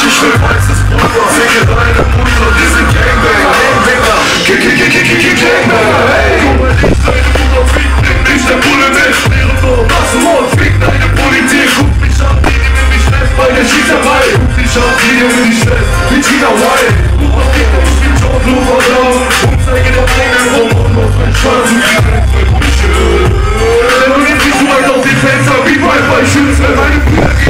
ich will weißes Pulver. Ficke deine Mutter, wir sind Gangbanger. Gangbanger, hey. Guck mal, ich deine Mutter, fick nicht der Bulle mit. Ehrenlos, Massenmord, fick deine Politik. Guck mich an, die nehmen mich fest bei der Schießerei. Guck mich an, die nehmen mich fest wie Tina White. Du hast dich nicht mit John Blue verdaut und zeige der einen rum und auf mein Schwanz und krieg ein Bullshit. Und jetzt siehst du halt auf die Fenster wie bei Schützen. Meine Brüder